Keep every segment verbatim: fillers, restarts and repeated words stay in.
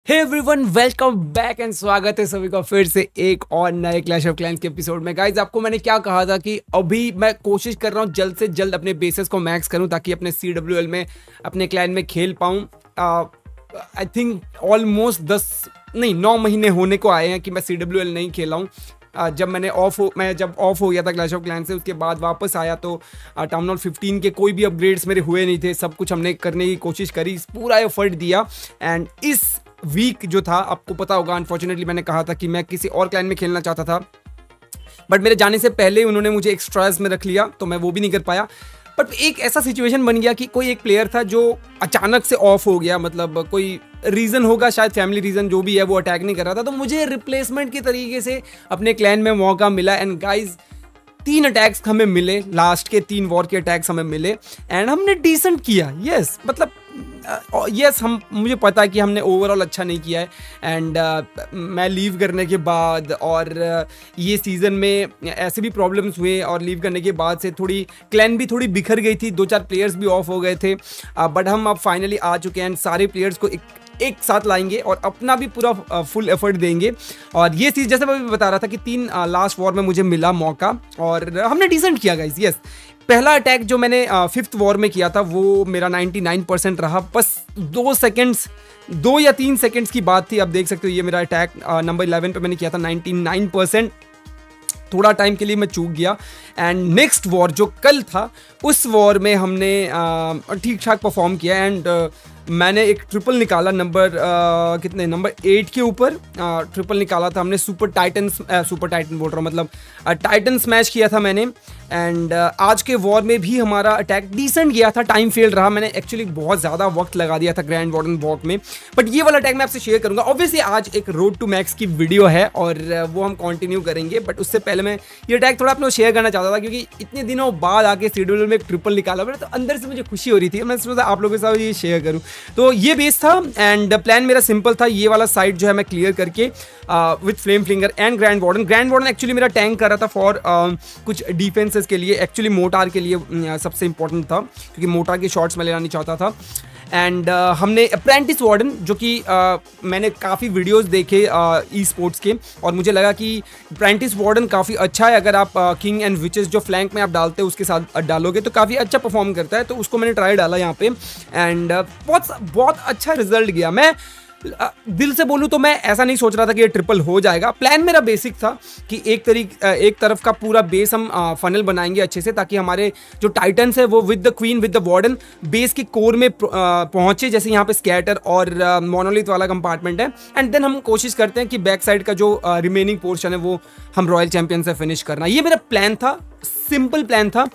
Hey everyone, welcome back and स्वागत है सभी का फिर से एक और नए क्लैश ऑफ क्लैंस के एपिसोड में। गाइज, आपको मैंने क्या कहा था कि अभी मैं कोशिश कर रहा हूँ जल्द से जल्द अपने बेसेस को मैक्स करूँ ताकि अपने सी डब्ल्यू एल में अपने क्लैन में खेल पाऊँ। आई थिंक ऑलमोस्ट दस नहीं नौ महीने होने को आए हैं कि मैं सी डब्ल्यू एल नहीं खेला हूँ। Uh, जब मैंने ऑफ हो मैं जब ऑफ हो गया था क्लैश ऑफ क्लैंस से, उसके बाद वापस आया तो टाउन हॉल फिफ्टीन के कोई भी अपग्रेड्स मेरे हुए नहीं थे। सब कुछ हमने करने की कोशिश करी, पूरा एफर्ट दिया। एंड इस वीक जो था, आपको पता होगा, अनफॉर्चुनेटली मैंने कहा था कि मैं किसी और क्लैन में खेलना चाहता था, बट मेरे जाने से पहले उन्होंने मुझे एक्स्ट्रास में रख लिया तो मैं वो भी नहीं कर पाया। बट एक ऐसा सिचुएशन बन गया कि कोई एक प्लेयर था जो अचानक से ऑफ हो गया, मतलब कोई रीज़न होगा, शायद फैमिली रीज़न जो भी है, वो अटैक नहीं कर रहा था, तो मुझे रिप्लेसमेंट के तरीके से अपने क्लैन में मौका मिला। एंड गाइज, तीन अटैक्स हमें मिले, लास्ट के तीन वॉर के अटैक्स हमें मिले एंड हमने डिसेंट किया। यस yes, मतलब यस yes, हम मुझे पता है कि हमने ओवरऑल अच्छा नहीं किया है। एंड uh, मैं लीव करने के बाद और uh, ये सीज़न में ऐसे भी प्रॉब्लम्स हुए और लीव करने के बाद से थोड़ी क्लैन भी थोड़ी बिखर गई थी, दो चार प्लेयर्स भी ऑफ हो गए थे। बट uh, हम अब फाइनली आ चुके हैं, सारे प्लेयर्स को एक एक साथ लाएंगे और अपना भी पूरा फुल एफर्ट देंगे। और ये चीज़ जैसे मैं भी बता रहा था कि तीन लास्ट वॉर में मुझे मिला मौका और हमने डिसेंट किया गाइस। यस, पहला अटैक जो मैंने फिफ्थ वॉर में किया था वो मेरा निन्यानवे परसेंट रहा। बस दो सेकंड्स दो या तीन सेकंड्स की बात थी। अब देख सकते हो ये मेरा अटैक नंबर इलेवन पे मैंने किया था निन्यानवे परसेंट। थोड़ा टाइम के लिए मैं चूक गया। एंड नेक्स्ट वॉर जो कल था, उस वॉर में हमने ठीक ठाक परफॉर्म किया। एंड मैंने एक ट्रिपल निकाला नंबर कितने नंबर एट के ऊपर ट्रिपल निकाला था हमने। सुपर टाइटन सुपर टाइटन बोल रहा हूँ, मतलब टाइटन स्मैश किया था मैंने। एंड uh, आज के वॉर में भी हमारा अटैक डिसेंट गया था, टाइम फेल रहा। मैंने एक्चुअली बहुत ज़्यादा वक्त लगा दिया था ग्रैंड वार्डन वॉक में, बट ये वाला अटैक मैं आपसे शेयर करूंगा। ऑब्वियसली आज एक रोड टू मैक्स की वीडियो है और uh, वो हम कंटिन्यू करेंगे, बट उससे पहले मैं ये अटैक थोड़ा अपने शेयर करना चाहता था क्योंकि इतने दिनों बाद आके शेड्यूल में एक ट्रिपल निकाला मैंने, तो अंदर से मुझे खुशी हो रही थी। मैं सोचा आप लोगों के साथ ये शेयर करूँ। तो ये बेस था एंड प्लान मेरा सिंपल था। ये वाला साइड जो है मैं क्लियर करके with flame flinger and grand warden grand warden actually मेरा टैंक कर रहा था फॉर कुछ डिफेंसेस के लिए, एक्चुअली मोटार के लिए सबसे इंपॉर्टेंट था क्योंकि मोटार के शॉट्स मैं लेना नहीं चाहता था। एंड uh, हमने अप्रेंटिस वार्डन जो कि uh, मैंने काफ़ी वीडियोस देखे ई स्पोर्ट्स के और मुझे लगा कि अप्रेंटिस वार्डन काफ़ी अच्छा है। अगर आप किंग एंड विचेस जो फ्लैंक में आप डालते हो उसके साथ डालोगे तो काफ़ी अच्छा परफॉर्म करता है। तो उसको मैंने ट्राई डाला यहाँ पे एंड uh, बहुत बहुत अच्छा रिजल्ट गया। मैं दिल से बोलूँ तो मैं ऐसा नहीं सोच रहा था कि ये ट्रिपल हो जाएगा। प्लान मेरा बेसिक था कि एक तरीक एक तरफ का पूरा बेस हम फनल बनाएंगे अच्छे से ताकि हमारे जो टाइटन्स है वो with the queen with the warden base के कोर में पहुंचे, जैसे यहाँ पे स्कैटर और मोनोलिथ वाला कंपार्टमेंट है। एंड देन हम कोशिश करते हैं कि बैक साइड का जो रिमेनिंग पोर्शन है वो हम रॉयल चैंपियन से फिनिश करना। ये मेरा प्लान था, सिंपल प्लान था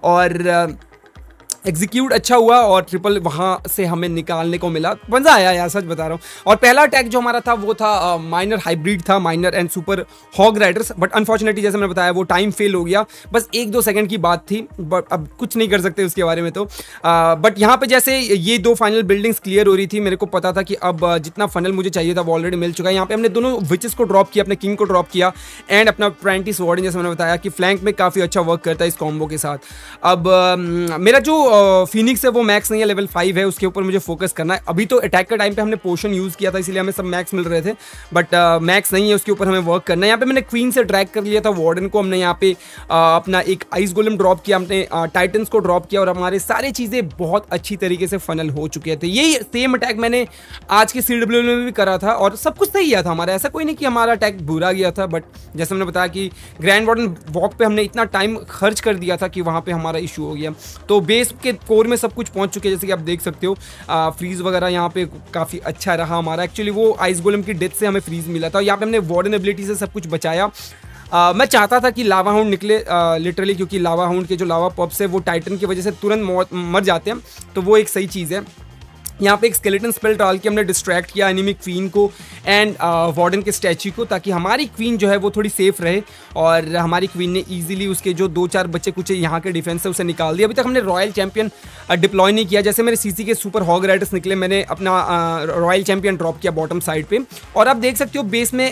और एग्जीक्यूट अच्छा हुआ और ट्रिपल वहाँ से हमें निकालने को मिला। मज़ा आया यार, सच बता रहा हूँ। और पहला अटैक जो हमारा था वो था माइनर हाइब्रिड था, miner and super hog riders. But unfortunately जैसे मैंने बताया वो टाइम फेल हो गया, बस एक दो सेकंड की बात थी, बट अब कुछ नहीं कर सकते उसके बारे में। तो बट यहाँ पे जैसे ये दो फाइनल बिल्डिंग्स क्लियर हो रही थी, मेरे को पता था कि अब जितना फनल मुझे चाहिए था वो ऑलरेडी मिल चुका है। यहाँ पे हमने दोनों विचेस को ड्रॉप किया, अपने किंग को ड्रॉप किया एंड अपना अप्रेंटिस वार्डन, जैसे मैंने बताया कि फ्लैंक में काफ़ी अच्छा वर्क करता है इस कॉम्बो के साथ। अब मेरा जो फिनिक्स वो मैक्स नहीं है, लेवल फाइव है, उसके ऊपर मुझे फोकस करना है। अभी तो अटैक का टाइम पे हमने पोशन यूज़ किया था इसीलिए हमें सब मैक्स मिल रहे थे, बट मैक्स नहीं है, उसके ऊपर हमें वर्क करना है। यहाँ पे मैंने क्वीन से ड्रैग कर लिया था वार्डन को, हमने यहाँ पे आ, अपना एक आइस गोलम ड्रॉप किया, हमने टाइटन्स को ड्रॉप किया और हमारे सारी चीज़ें बहुत अच्छी तरीके से फनल हो चुके थे। यही सेम अटैक मैंने आज के सी डब्ल्यू में भी करा था और सब कुछ सही गया था हमारा। ऐसा कोई नहीं कि हमारा अटैक बुरा गया था, बट जैसे मैंने बताया कि ग्रैंड वार्डन वॉक पे हमने इतना टाइम खर्च कर दिया था कि वहाँ पे हमारा इशू हो गया। तो बेस के कोर में सब कुछ पहुँच चुके हैं, जैसे कि आप देख सकते हो। आ, फ्रीज वगैरह यहाँ पे काफ़ी अच्छा रहा हमारा। एक्चुअली वो आइस गोलम की डेथ से हमें फ्रीज मिला था। यहाँ पे हमने वार्डन एबिलिटी से सब कुछ बचाया। आ, मैं चाहता था कि लावा हाउंड निकले लिटरली, क्योंकि लावा हाउंड के जो लावा पब्स है वो टाइटन की वजह से तुरंत मर जाते हैं, तो वो एक सही चीज़ है। यहाँ पे एक स्केलेटन स्पेल डाल के हमने डिस्ट्रैक्ट किया एनिमी क्वीन को एंड वार्डन के स्टैच्यू को, ताकि हमारी क्वीन जो है वो थोड़ी सेफ रहे। और हमारी क्वीन ने इजीली उसके जो दो चार बच्चे कुछ यहाँ के डिफेंस है उसे निकाल दिया। अभी तक हमने रॉयल चैंपियन डिप्लॉय नहीं किया। जैसे मेरे सीसी के सुपर हॉग राइडर्स निकले, मैंने अपना रॉयल चैंपियन ड्रॉप किया बॉटम साइड पे और आप देख सकते हो बेस में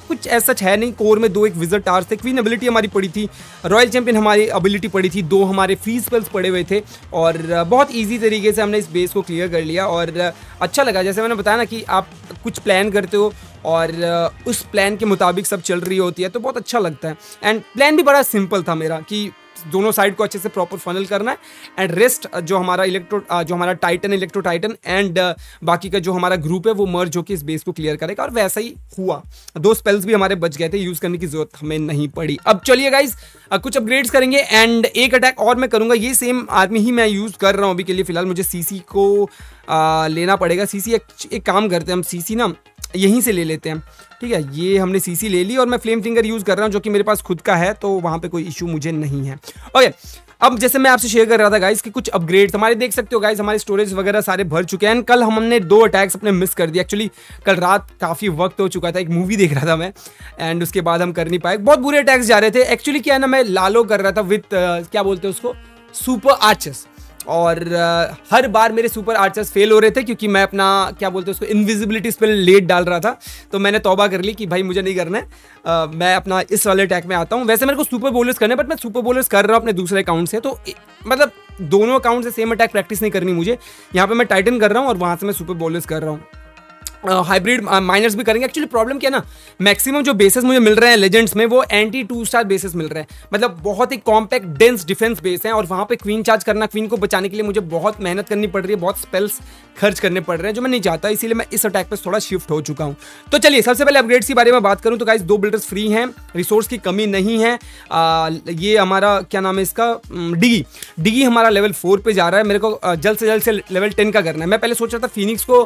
कुछ ऐसा है नहीं। कोर में दो एक विजर्ड टावर्स थे, क्वीन एबिलिटी हमारी पड़ी थी, रॉयल चैंपियन हमारी एबिलिटी पड़ी थी, दो हमारे फ्री स्पेल्स पड़े हुए थे और बहुत ईजी तरीके से हमने इस बेस को क्लियर कर लिया। और अच्छा लगा, जैसे मैंने बताया ना कि आप कुछ प्लान करते हो और उस प्लान के मुताबिक सब चल रही होती है तो बहुत अच्छा लगता है। एंड प्लान भी बड़ा सिंपल था मेरा कि दोनों साइड को अच्छे से प्रॉपर फनल करना है एंड रेस्ट जो हमारा इलेक्ट्रो जो हमारा टाइटन इलेक्ट्रो टाइटन एंड बाकी का जो हमारा ग्रुप है वो मर्ज होकर इस बेस को क्लियर करेगा। और वैसा ही हुआ, दो स्पेल्स भी हमारे बच गए थे, यूज करने की जरूरत हमें नहीं पड़ी। अब चलिए गाइज कुछ अपग्रेड्स करेंगे एंड एक अटैक और मैं करूंगा। ये सेम आर्मी ही मैं यूज कर रहा हूँ अभी के लिए। फिलहाल मुझे सीसी को आ, लेना पड़ेगा। सीसी एक, एक काम करते हैं हम, सीसी ना यहीं से ले लेते हैं, ठीक है। ये हमने सीसी ले ली और मैं फ्लेम फिंगर यूज़ कर रहा हूँ जो कि मेरे पास खुद का है, तो वहाँ पे कोई इशू मुझे नहीं है। ओके, अब जैसे मैं आपसे शेयर कर रहा था गाइस कि कुछ अपग्रेड्स हमारे देख सकते हो गाइस, हमारे स्टोरेज वगैरह सारे भर चुके हैं। कल हमने दो अटैक्स अपने मिस कर दिए। एक्चुअली कल रात काफ़ी वक्त हो चुका था, एक मूवी देख रहा था मैं एंड उसके बाद हम कर नहीं पाए। बहुत बुरे अटैक्स जा रहे थे। एक्चुअली क्या है ना, मैं लालो कर रहा था विथ क्या बोलते हैं उसको, सुपर आर्चर्स, और uh, हर बार मेरे सुपर आर्चर्स फेल हो रहे थे क्योंकि मैं अपना क्या बोलते हैं उसको इनविजिबिलिटी स्पेल लेट डाल रहा था। तो मैंने तौबा कर ली कि भाई मुझे नहीं करना है, uh, मैं अपना इस वाले अटैक में आता हूँ। वैसे मेरे को सुपर बोलर्स करने, बट मैं सुपर बोलर्स कर रहा हूँ अपने दूसरे अकाउंट से, तो मतलब दोनों अकाउंट से सेम अटैक प्रैक्टिस नहीं करनी मुझे। यहाँ पे मैं टाइटन कर रहा हूँ और वहाँ से मैं सुपर बोलर्स कर रहा हूँ। हाइब्रिड uh, माइनर्स भी करेंगे। एक्चुअली प्रॉब्लम क्या है ना, मैक्सिमम जो बेसेस मुझे मिल रहे हैं लेजेंड्स में वो एंटी टू स्टार बेसेस मिल रहे हैं, मतलब बहुत ही कॉम्पैक्ट डेंस डिफेंस बेस है और वहाँ पे क्वीन चार्ज करना, क्वीन को बचाने के लिए मुझे बहुत मेहनत करनी पड़ रही है, बहुत स्पेल्स खर्च करने पड़ रहे हैं जो मैं नहीं चाहता, इसीलिए मैं इस अटैक पे थोड़ा शिफ्ट हो चुका हूँ। तो चलिए सबसे पहले अपग्रेड्स के बारे में बात करूँ तो गाइस दो बिल्डर्स फ्री हैं, रिसोर्स की कमी नहीं है। आ, ये हमारा क्या नाम है इसका, डिगी डिगी हमारा लेवल फोर पे जा रहा है। मेरे को जल्द से जल्द से लेवल टेन का करना है। मैं पहले सोच रहा था फिनिक्स को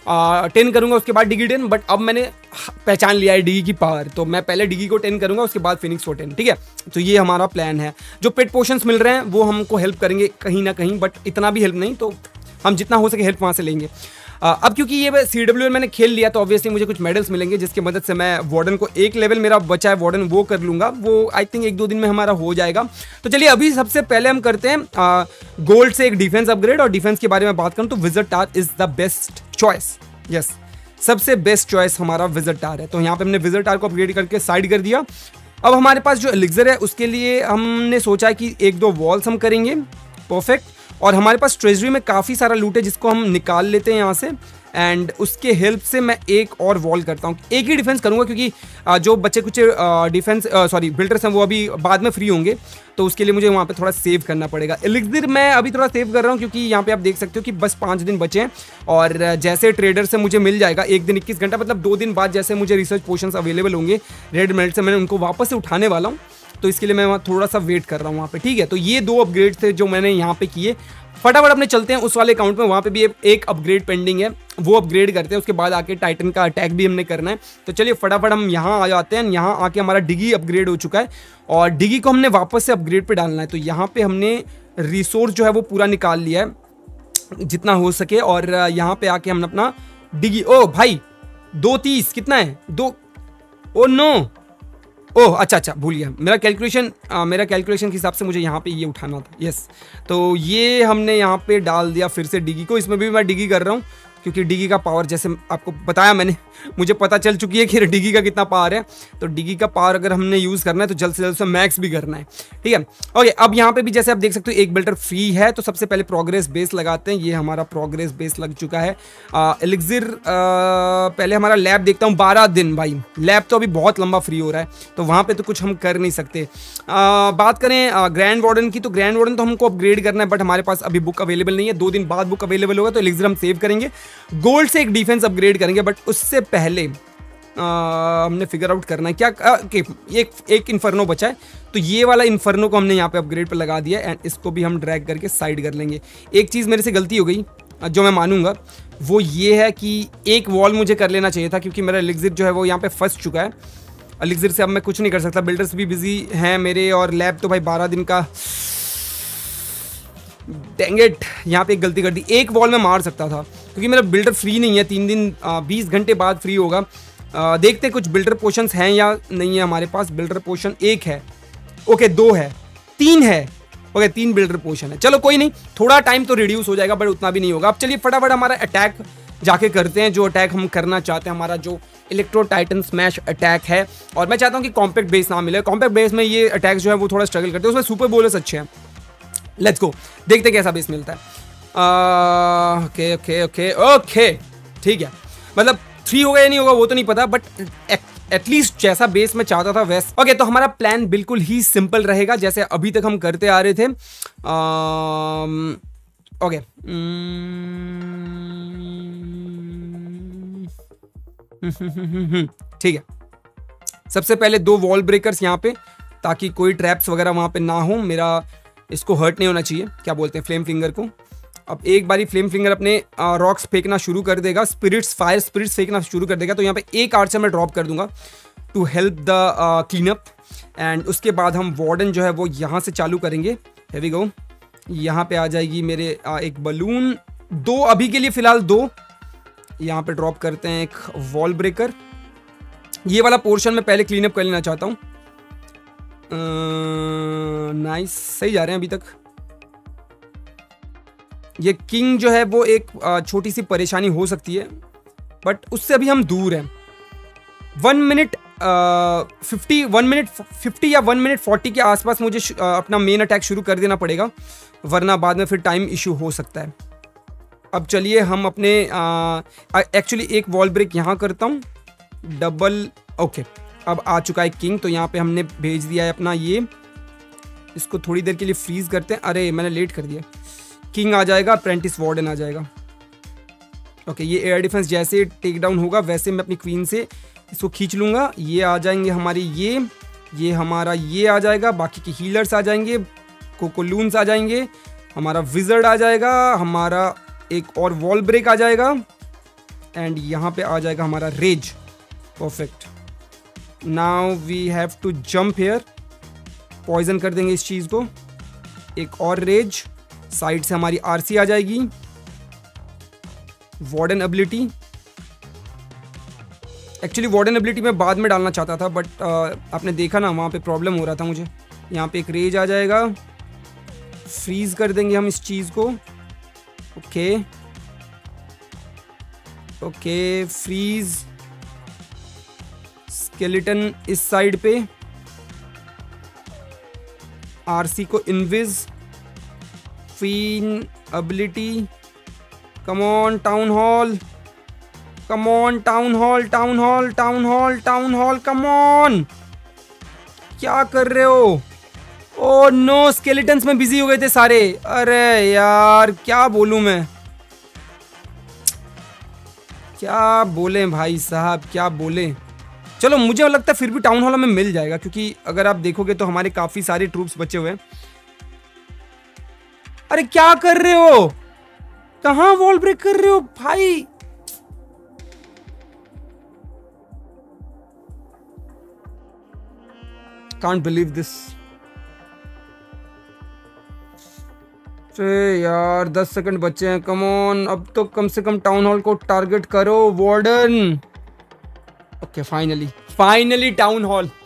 टेन करूंगा उसके बाद डिगी टेन, बट अब मैंने पहचान लिया है डिगी की पावर, तो मैं पहले डिगी को टेन करूंगा उसके बाद फिनिक्स को टेन, ठीक है। तो ये हमारा प्लान है। जो पेट पोशंस मिल रहे हैं वो हमको हेल्प करेंगे कहीं ना कहीं, बट इतना भी हेल्प नहीं, तो हम जितना हो सके हेल्प वहाँ से लेंगे। आ, अब क्योंकि ये सी डब्ल्यू एल मैंने खेल लिया तो ऑब्वियसली मुझे कुछ मेडल्स मिलेंगे जिसकी मदद से मैं वार्डन को, एक लेवल मेरा बचा है वार्डन, वो कर लूँगा। वो आई थिंक एक दो दिन में हमारा हो जाएगा। तो चलिए अभी सबसे पहले हम करते हैं आ, गोल्ड से एक डिफेंस अपग्रेड। और डिफेंस के बारे में बात करूँ तो wizard tower is the best choice. Yes, सबसे बेस्ट चॉइस हमारा विजर्ड टावर है। तो यहाँ पे हमने विजर्ड टावर को अपग्रेड करके साइड कर दिया। अब हमारे पास जो एलिक्सर है उसके लिए हमने सोचा है कि एक दो वॉल्स हम करेंगे, परफेक्ट। और हमारे पास ट्रेजरी में काफ़ी सारा लूट है जिसको हम निकाल लेते हैं यहाँ से, एंड उसके हेल्प से मैं एक और वॉल करता हूँ। एक ही डिफेंस करूँगा क्योंकि जो बच्चे कुछ डिफेंस सॉरी बिल्डर्स हैं वो अभी बाद में फ्री होंगे, तो उसके लिए मुझे वहाँ पे थोड़ा सेव करना पड़ेगा। एलिक्सर मैं अभी थोड़ा सेव कर रहा हूँ क्योंकि यहाँ पे आप देख सकते हो कि बस पाँच दिन बचे हैं और जैसे ट्रेडर से मुझे मिल जाएगा एक दिन इक्कीस घंटा, मतलब दो दिन बाद जैसे मुझे रिसर्च पोशंस अवेलेबल होंगे रेड मेल्ट से, मैंने उनको वापस से उठाने वाला हूँ, तो इसके लिए मैं वहाँ थोड़ा सा वेट कर रहा हूँ वहाँ पे, ठीक है। तो ये दो अपग्रेड थे जो मैंने यहाँ पे किए। फटाफट अपने चलते हैं उस वाले अकाउंट में, वहाँ पे भी एक अपग्रेड पेंडिंग है, वो अपग्रेड करते हैं। उसके बाद आके टाइटन का अटैक भी हमने करना है। तो चलिए फटाफट हम यहाँ आ जाते हैं। यहाँ आके हमारा डिगी अपग्रेड हो चुका है और डिगी को हमने वापस से अपग्रेड पे डालना है। तो यहाँ पे हमने रिसोर्स जो है वो पूरा निकाल लिया है जितना हो सके, और यहाँ पे आके हमने अपना डिगी, ओ भाई दो तीस कितना है, दो, ओ नो, ओह अच्छा अच्छा भूल गया, मेरा कैलकुलेशन मेरा कैलकुलेशन के हिसाब से मुझे यहाँ पे ये उठाना था। यस, तो ये हमने यहाँ पे डाल दिया फिर से डिगी को। इसमें भी मैं डिगी कर रहा हूँ क्योंकि डिगी का पावर, जैसे आपको बताया मैंने, मुझे पता चल चुकी है कि डिगी का कितना पावर है। तो डिगी का पावर अगर हमने यूज़ करना है तो जल्द से जल्द से मैक्स भी करना है, ठीक है। ओके, अब यहाँ पे भी जैसे आप देख सकते हो एक बिल्डर फ्री है, तो सबसे पहले प्रोग्रेस बेस लगाते हैं। ये हमारा प्रोग्रेस बेस लग चुका है। एलिक्सर पहले हमारा लैब देखता हूँ, बारह दिन भाई, लैब तो अभी बहुत लंबा फ्री हो रहा है, तो वहाँ पर तो कुछ हम कर नहीं सकते। आ, बात करें ग्रैंड वार्डन की, तो ग्रैंड वार्डन तो हमको अपग्रेड करना है, बट हमारे पास अभी बुक अवेलेबल नहीं है। दो दिन बाद बुक अवेलेबल होगा तो एलिक्सर हम सेव करेंगे। गोल्ड से एक डिफेंस अपग्रेड करेंगे, बट उससे पहले आ, हमने फिगर आउट करना है क्या, आ, एक एक इन्फर्नो बचा है, तो ये वाला इन्फर्नो को हमने यहाँ पे अपग्रेड पे लगा दिया एंड इसको भी हम ड्रैग करके साइड कर लेंगे। एक चीज़ मेरे से गलती हो गई जो मैं मानूंगा, वो ये है कि एक वॉल मुझे कर लेना चाहिए था क्योंकि मेरा एलिक्सर जो है वो यहाँ पे फंस चुका है। एलिक्सर से अब मैं कुछ नहीं कर सकता, बिल्डर्स भी बिजी हैं मेरे, और लैब तो भाई बारह दिन का, डेंगेट यहाँ पे एक गलती कर दी। एक वॉल में मार सकता था क्योंकि मेरा बिल्डर फ्री नहीं है, तीन दिन बीस घंटे बाद फ्री होगा। आ, देखते हैं कुछ बिल्डर पोशंस हैं या नहीं है हमारे पास। बिल्डर पोशन एक है, ओके दो है, तीन है, ओके तीन बिल्डर पोशन है। चलो कोई नहीं, थोड़ा टाइम तो रिड्यूस हो जाएगा बट उतना भी नहीं होगा। अब चलिए फटाफट हमारा अटैक जाके करते हैं जो अटैक हम करना चाहते हैं, हमारा जो इलेक्ट्रो टाइटन स्मैश अटैक है। और मैं चाहता हूँ कि कॉम्पैक्ट बेस ना मिले, कॉम्पैक्ट बेस में ये अटैक जो है वो थोड़ा स्ट्रगल करते हैं, उसमें सुपर बोलर्स अच्छे हैं। लेट्स गो, देखते कैसा बेस मिलता है। ओके ओके ओके ओके ठीक है, मतलब थ्री होगा या नहीं होगा वो तो नहीं पता, बट एटलीस्ट जैसा बेस मैं चाहता था वैसा। ओके okay, तो हमारा प्लान बिल्कुल ही सिंपल रहेगा जैसे अभी तक हम करते आ रहे थे। ओके ठीक है, सबसे पहले दो वॉल ब्रेकर्स यहाँ पे, ताकि कोई ट्रैप्स वगैरह वहाँ पे ना हो, मेरा इसको हर्ट नहीं होना चाहिए, क्या बोलते हैं फ्लेम फिंगर को। अब एक बारी फ्लेम फिंगर अपने रॉक्स फेंकना शुरू कर देगा, स्पिरिट्स फायर स्पिरिट्स फेंकना शुरू कर देगा, तो यहाँ पे एक आर्चर मैं ड्रॉप कर दूंगा to help the clean up. And उसके बाद हम वार्डन जो है वो यहाँ से चालू करेंगे। हियर वी गो, यहाँ पे आ जाएगी मेरे uh, एक बलून, दो अभी के लिए फिलहाल दो यहाँ पे ड्रॉप करते हैं, एक वॉल ब्रेकर। ये वाला पोर्शन मैं पहले क्लीन अप कर लेना चाहता हूँ। नाइस, सही जा रहे हैं अभी तक। ये किंग जो है वो एक छोटी सी परेशानी हो सकती है, बट उससे अभी हम दूर हैं। One minute fifty one minute fifty या वन मिनट फोर्टी के आसपास मुझे uh, अपना मेन अटैक शुरू कर देना पड़ेगा, वरना बाद में फिर टाइम इशू हो सकता है। अब चलिए हम अपने एक्चुअली uh, एक वॉल ब्रेक यहाँ करता हूँ, डबल। ओके okay, अब आ चुका है किंग, तो यहाँ पे हमने भेज दिया है अपना ये, इसको थोड़ी देर के लिए फ्रीज करते हैं। अरे मैंने लेट कर दिया, किंग आ जाएगा, अप्रेंटिस वार्डन आ जाएगा। ओके, ये एयर डिफेंस जैसे टेक डाउन होगा वैसे मैं अपनी क्वीन से इसको खींच लूँगा। ये आ जाएंगे हमारी, ये ये हमारा ये आ जाएगा, बाकी के हीलर्स आ जाएंगे, कोकोलून्स आ जाएंगे, हमारा विजर्ड आ जाएगा, हमारा एक और वॉल ब्रेक आ जाएगा, एंड यहाँ पे आ जाएगा हमारा rage. Perfect, now we have to jump here, poison कर देंगे इस चीज़ को, एक और रेज, साइड से हमारी आरसी आ जाएगी, warden ability. Actually warden ability मैं बाद में डालना चाहता था, बट आपने देखा ना वहाँ पे प्रॉब्लम हो रहा था मुझे। यहाँ पे एक रेज आ जाएगा, फ्रीज कर देंगे हम इस चीज़ को। ओके ओके, फ्रीज, स्केलेटन इस साइड पे, आरसी को इनविज, फीन ability, come on town hall, come on town hall, town hall, town hall, town hall, come on, क्या कर रहे हो? ओ नो, स्केलेटन्स में बिजी हो गए थे सारे। अरे यार क्या बोलूं मैं, क्या बोले भाई साहब, क्या बोले। चलो मुझे लगता है फिर भी टाउन हॉल में मिल जाएगा, क्योंकि अगर आप देखोगे तो हमारे काफी सारे ट्रूप्स बचे हुए हैं। अरे क्या कर रहे हो, कहां वॉल ब्रेक कर रहे हो भाई? Can't believe this. यार दस सेकंड बचे हैं, कम ऑन, अब तो कम से कम टाउन हॉल को टारगेट करो warden. Okay finally finally town hall.